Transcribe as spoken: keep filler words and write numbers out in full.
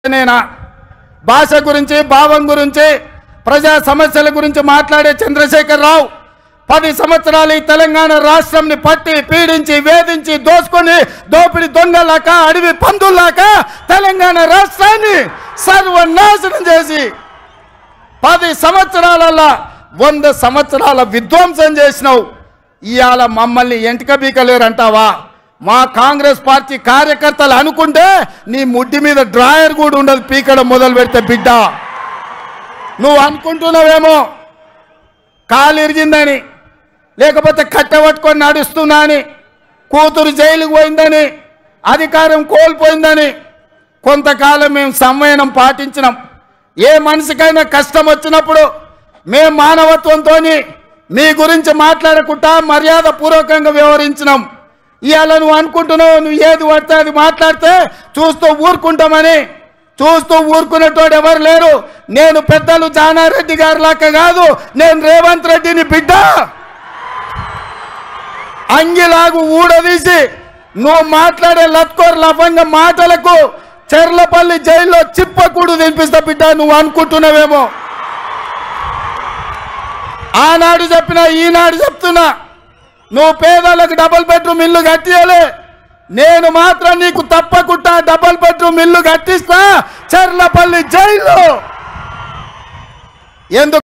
నేనా భాష గురించి భావం గురించి ప్రజా సమస్యల గురించి మాట్లాడే చంద్రశేఖర్ రావు పది సంవత్సరాలు ఈ తెలంగాణ రాష్ట్రంని పట్టి పీడించి వేధించి దోసుకొని దోపిడి దొంగలాక అడవి పందుల్లాక తెలంగాణ రాష్ట్రాన్ని సర్వనాశనం చేసి పది సంవత్సరాలలో వంద సంవత్సరాల విధ్వంసం చేసినావు. ఇవాళ మమ్మల్ని ఎంటిక బీకలేరంటావా? మా కాంగ్రెస్ పార్టీ కార్యకర్తలు అనుకుంటే నీ ముడ్డి మీద డ్రాయర్ కూడా ఉండదు పీకడం మొదలు పెడితే బిడ్డ. నువ్వు అనుకుంటున్నావేమో కాలు ఇరిగిందని, లేకపోతే కట్టెపట్టుకొని నడుస్తున్నా అని, కూతురు జైలుకు పోయిందని, అధికారం కోల్పోయిందని. కొంతకాలం మేము సంయమనం పాటించినాం. ఏ మనిషికైనా కష్టం వచ్చినప్పుడు మేము మానవత్వంతో మీ గురించి మాట్లాడకుండా మర్యాద పూర్వకంగా వ్యవహరించినాం. ఇవాళ నువ్వు అనుకుంటున్నావు నువ్వు ఏది పడితే అది మాట్లాడితే చూస్తూ ఊరుకుంటామని. చూస్తూ ఊరుకునేటోడు ఎవరు లేరు. నేను పెద్దలు జానారెడ్డి గారి లాగా కాదు, నేను రేవంత్ రెడ్డిని బిడ్డ. అంగిలాగు ఊడదీసి నువ్వు మాట్లాడే లత్కోర్ లఫంగ మాటలకు చెర్లపల్లి జైల్లో చిప్పకూడు తినిపిస్తా బిడ్డ. నువ్వు అనుకుంటున్నావేమో. ఆనాడు చెప్పినా ఈనాడు చెప్తున్నా, నువ్వు పేదలకు డబుల్ బెడ్రూమ్ ఇల్లు కట్టియలే, నేను మాత్రం నీకు తప్పకుండా డబుల్ బెడ్రూమ్ ఇల్లు కట్టిస్తా చెర్లపల్లి జైల్లో. ఎందుకు